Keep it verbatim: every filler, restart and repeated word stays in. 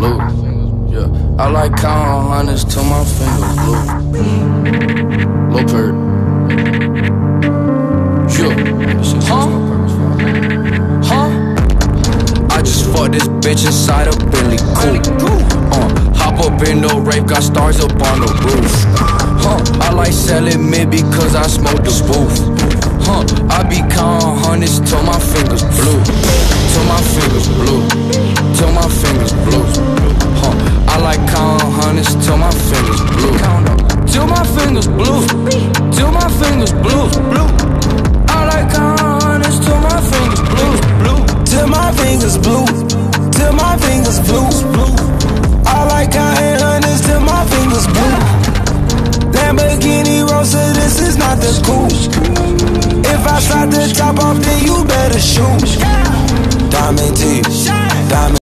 blue. Yeah, I like counting hundreds till my fingers blue. Lil Perk. Yeah. Huh? Huh? I just fucked this bitch inside a Bentley coupe. Uh, hop up in the rave, got stars up on the roof. Huh? I like selling mid because I smoke the booth. Huh? I be counting hundreds till my fingers blue. Till my fingers blue. Till my fingers blue. Huh? I like counting hundreds till my fingers blue. Till my fingers blue. Till my fingers blue. I like counting hundreds till my fingers blue. Till my fingers blue. Till my fingers blue. I like counting hundreds till my fingers blue. Lamborghini Rosa, this is not the coupe. If I slide the top off, then you better shoot. Diamond teeth, diamond